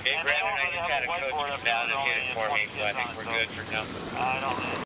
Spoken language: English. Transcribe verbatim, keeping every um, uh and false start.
Hey, Brandon, I just had a coach come down and hit it for me, so I think we're good for now. I don't know.